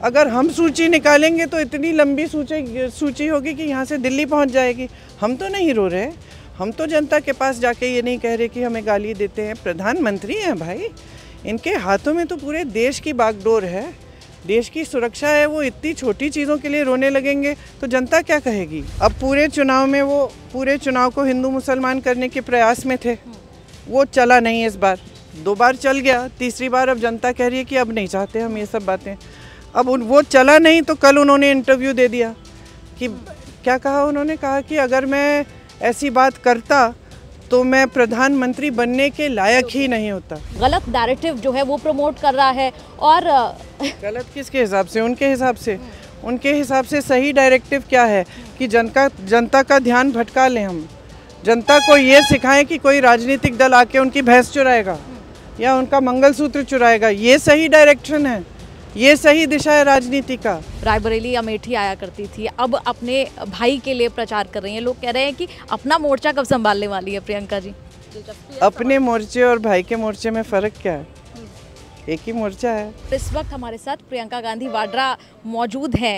अगर हम सूची निकालेंगे तो इतनी लंबी सूची होगी कि यहाँ से दिल्ली पहुँच जाएगी। हम तो नहीं रो रहे, हम तो जनता के पास जाके ये नहीं कह रहे कि हमें गाली देते हैं। प्रधानमंत्री हैं भाई, इनके हाथों में तो पूरे देश की बागडोर है, देश की सुरक्षा है। वो इतनी छोटी चीज़ों के लिए रोने लगेंगे तो जनता क्या कहेगी। अब पूरे चुनाव में वो पूरे चुनाव को हिंदू मुसलमान करने के प्रयास में थे, वो चला नहीं। इस बार 2 बार चल गया, तीसरी बार अब जनता कह रही है कि अब नहीं चाहते हम ये सब बातें। अब वो चला नहीं तो कल उन्होंने इंटरव्यू दे दिया कि क्या कहा, उन्होंने कहा कि अगर मैं ऐसी बात करता तो मैं प्रधानमंत्री बनने के लायक ही नहीं होता। गलत नैरेटिव जो है वो प्रमोट कर रहा है। और गलत किसके हिसाब से? उनके हिसाब से। उनके हिसाब से सही डायरेक्टिव क्या है कि जनता का ध्यान भटका लें हम, जनता को ये सिखाएं कि कोई राजनीतिक दल आके उनकी भैंस चुराएगा या उनका मंगलसूत्र चुराएगा। ये सही डायरेक्शन है, ये सही दिशा है राजनीति का। रायबरेली अमेठी आया करती थी, अब अपने भाई के लिए प्रचार कर रही हैं। लोग कह रहे हैं कि अपना मोर्चा कब संभालने वाली है प्रियंका जी? अपने मोर्चे और भाई के मोर्चे में फ़र्क क्या है? एक ही मोर्चा है। इस वक्त हमारे साथ प्रियंका गांधी वाड्रा मौजूद हैं।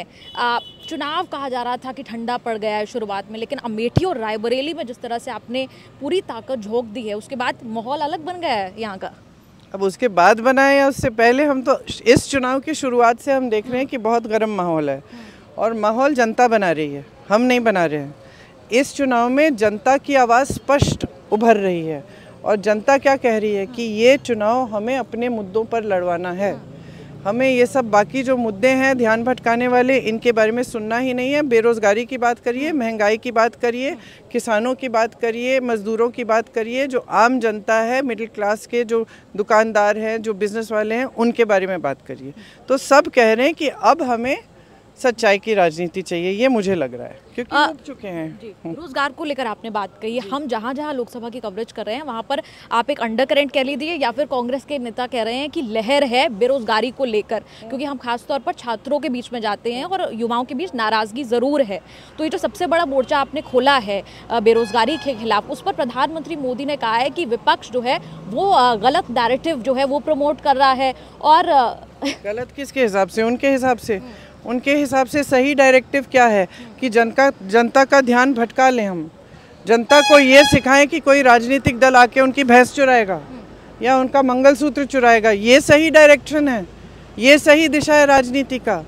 चुनाव कहा जा रहा था कि ठंडा पड़ गया है शुरुआत में, लेकिन अमेठी और रायबरेली में जिस तरह से आपने पूरी ताकत झोंक दी है, उसके बाद माहौल अलग बन गया है यहाँ का। अब उसके बाद बनाए या उससे पहले, हम तो इस चुनाव की शुरुआत से हम देख रहे हैं कि बहुत गर्म माहौल है और माहौल जनता बना रही है, हम नहीं बना रहे हैं। इस चुनाव में जनता की आवाज़ स्पष्ट उभर रही है और जनता क्या कह रही है कि ये चुनाव हमें अपने मुद्दों पर लड़वाना है। हमें ये सब बाकी जो मुद्दे हैं ध्यान भटकाने वाले, इनके बारे में सुनना ही नहीं है। बेरोज़गारी की बात करिए, महंगाई की बात करिए, किसानों की बात करिए, मज़दूरों की बात करिए, जो आम जनता है, मिडिल क्लास के जो दुकानदार हैं, जो बिज़नेस वाले हैं, उनके बारे में बात करिए। तो सब कह रहे हैं कि अब हमें सच्चाई की राजनीति चाहिए, ये मुझे लग रहा है, क्योंकि उब चुके हैं। रोजगार को लेकर आपने बात कही, हम जहाँ जहाँ लोकसभा की कवरेज कर रहे हैं वहाँ पर आप एक अंडर करंट कह लीजिए या फिर कांग्रेस के नेता कह रहे हैं कि लहर है बेरोजगारी को लेकर, क्योंकि हम खासतौर पर छात्रों के बीच में जाते हैं और युवाओं के बीच नाराजगी ज़रूर है। तो ये जो सबसे बड़ा मोर्चा आपने खोला है बेरोजगारी के खिलाफ, उस पर प्रधानमंत्री मोदी ने कहा है कि विपक्ष जो है वो गलत नैरेटिव जो है वो प्रमोट कर रहा है। और गलत किसके हिसाब से? उनके हिसाब से। उनके हिसाब से सही डायरेक्टिव क्या है कि जनता का ध्यान भटका लें हम, जनता को ये सिखाएं कि कोई राजनीतिक दल आके उनकी भैंस चुराएगा या उनका मंगलसूत्र चुराएगा। ये सही डायरेक्शन है, ये सही दिशा है राजनीति का।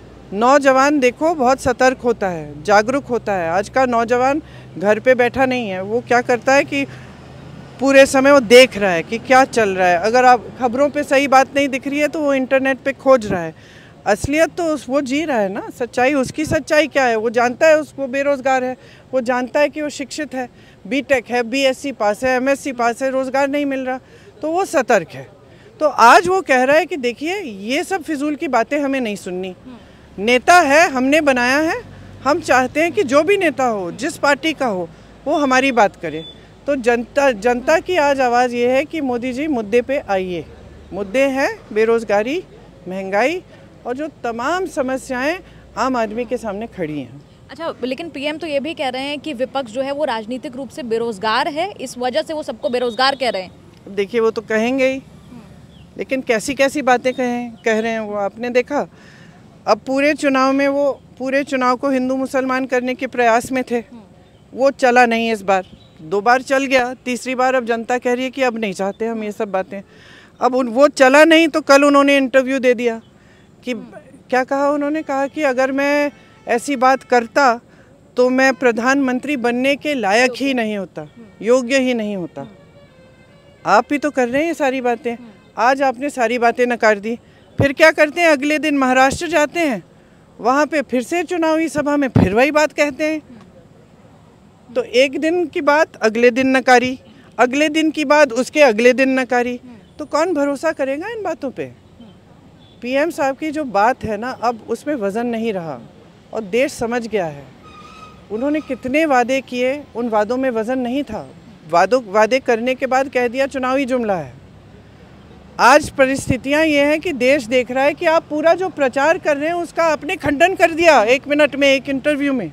नौजवान देखो बहुत सतर्क होता है, जागरूक होता है। आज का नौजवान घर पे बैठा नहीं है, वो क्या करता है कि पूरे समय वो देख रहा है कि क्या चल रहा है। अगर आप खबरों पे सही बात नहीं दिख रही है तो वो इंटरनेट पे खोज रहा है। असलियत तो वो जी रहा है ना, सच्चाई। उसकी सच्चाई क्या है? वो जानता है उसको बेरोज़गार है, वो जानता है कि वो शिक्षित है, बीटेक है, बीएससी पास है, एमएससी पास है, रोज़गार नहीं मिल रहा, तो वो सतर्क है। तो आज वो कह रहा है कि देखिए ये सब फिजूल की बातें हमें नहीं सुननी। नेता है, हमने बनाया है, हम चाहते हैं कि जो भी नेता हो, जिस पार्टी का हो, वो हमारी बात करे। तो जनता की आज आवाज़ ये है कि मोदी जी मुद्दे पे आइए। मुद्दे हैं बेरोज़गारी, महंगाई और जो तमाम समस्याएं आम आदमी के सामने खड़ी हैं। अच्छा, लेकिन पीएम तो ये भी कह रहे हैं कि विपक्ष जो है वो राजनीतिक रूप से बेरोजगार है, इस वजह से वो सबको बेरोजगार कह रहे हैं। देखिए वो तो कहेंगे ही, लेकिन कैसी कैसी बातें कह रहे हैं वो आपने देखा। अब पूरे चुनाव में वो पूरे चुनाव को हिंदू मुसलमान करने के प्रयास में थे, वो चला नहीं। इस बार 2 बार चल गया, तीसरी बार अब जनता कह रही है कि अब नहीं चाहते हम ये सब बातें। अब वो चला नहीं तो कल उन्होंने इंटरव्यू दे दिया कि क्या कहा, उन्होंने कहा कि अगर मैं ऐसी बात करता तो मैं प्रधानमंत्री बनने के लायक ही नहीं होता, योग्य ही नहीं होता। आप ही तो कर रहे हैं ये सारी बातें। आज आपने सारी बातें नकार दी, फिर क्या करते हैं? अगले दिन महाराष्ट्र जाते हैं, वहाँ पे फिर से चुनावी सभा में फिर वही बात कहते हैं। तो एक दिन की बात अगले दिन नकारी, अगले दिन की बात उसके अगले दिन नकारी, तो कौन भरोसा करेगा इन बातों पे? पीएम साहब की जो बात है ना, अब उसमें वज़न नहीं रहा और देश समझ गया है। उन्होंने कितने वादे किए, उन वादों में वज़न नहीं था। वादे करने के बाद कह दिया चुनावी जुमला है। आज परिस्थितियां ये हैं कि देश देख रहा है कि आप पूरा जो प्रचार कर रहे हैं उसका आपने खंडन कर दिया 1 मिनट में, एक इंटरव्यू में।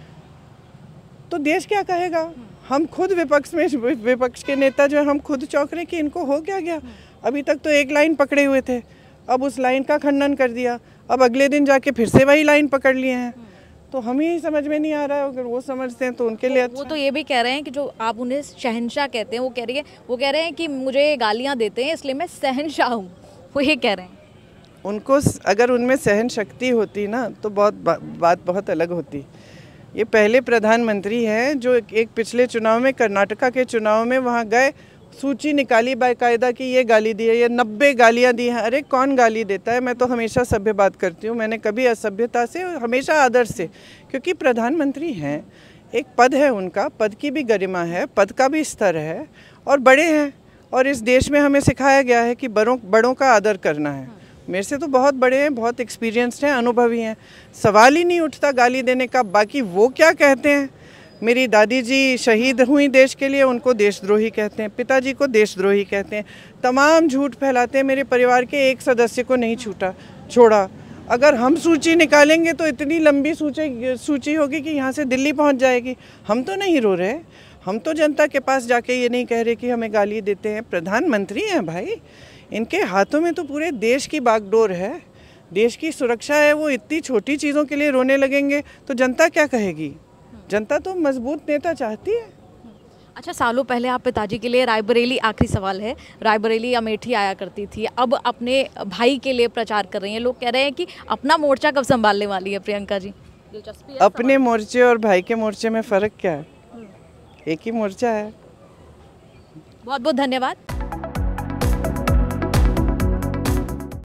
तो देश क्या कहेगा? हम खुद विपक्ष के नेता जो हम खुद चौंक रहे कि इनको हो क्या गया। अभी तक तो एक लाइन पकड़े हुए थे, अब उस लाइन का खंडन कर दिया। अब अगले दिन जाके फिर से वही लाइन पकड़ लिए हैं। तो हमें ही समझ में नहीं आ रहा है, अगर वो समझते हैं तो उनके लिए अच्छा। वो तो ये भी कह रहे हैं कि जो आप उन्हें शहंशाह कहते हैं, वो कह रहे हैं कि मुझे गालियां देते हैं इसलिए मैं शहंशाह हूँ, वो ये कह रहे हैं। उनको अगर उनमें सहन शक्ति होती ना तो बात बहुत अलग होती। ये पहले प्रधानमंत्री हैं जो एक पिछले चुनाव में, कर्नाटका के चुनाव में वहाँ गए, सूची निकाली बाकायदा कि ये गाली दी है, ये 90 गालियाँ दी हैं। अरे कौन गाली देता है? मैं तो हमेशा सभ्य बात करती हूँ, मैंने कभी असभ्यता से, हमेशा आदर से, क्योंकि प्रधानमंत्री हैं, एक पद है उनका, पद की भी गरिमा है, पद का भी स्तर है, और बड़े हैं, और इस देश में हमें सिखाया गया है कि बड़ों का आदर करना है। मेरे से तो बहुत बड़े हैं, बहुत एक्सपीरियंस्ड हैं, अनुभवी हैं, सवाल ही नहीं उठता गाली देने का। बाकी वो क्या कहते हैं, मेरी दादी जी शहीद हुई देश के लिए, उनको देशद्रोही कहते हैं, पिताजी को देशद्रोही कहते हैं, तमाम झूठ फैलाते हैं, मेरे परिवार के एक सदस्य को नहीं छोड़ा। अगर हम सूची निकालेंगे तो इतनी लंबी सूची होगी कि यहाँ से दिल्ली पहुँच जाएगी। हम तो नहीं रो रहे, हम तो जनता के पास जाके ये नहीं कह रहे कि हमें गाली देते हैं। प्रधानमंत्री हैं भाई, इनके हाथों में तो पूरे देश की बागडोर है, देश की सुरक्षा है। वो इतनी छोटी चीज़ों के लिए रोने लगेंगे तो जनता क्या कहेगी? जनता तो मजबूत नेता चाहती है। अच्छा, सालों पहले आप पिताजी के लिए रायबरेली, आखिरी सवाल है, रायबरेली अमेठी आया करती थी, अब अपने भाई के लिए प्रचार कर रही हैं। लोग कह रहे हैं कि अपना मोर्चा कब संभालने वाली है प्रियंका जी? दिलचस्पी है अपने मोर्चे और भाई के मोर्चे में फ़र्क क्या है? एक ही मोर्चा है। बहुत बहुत धन्यवाद।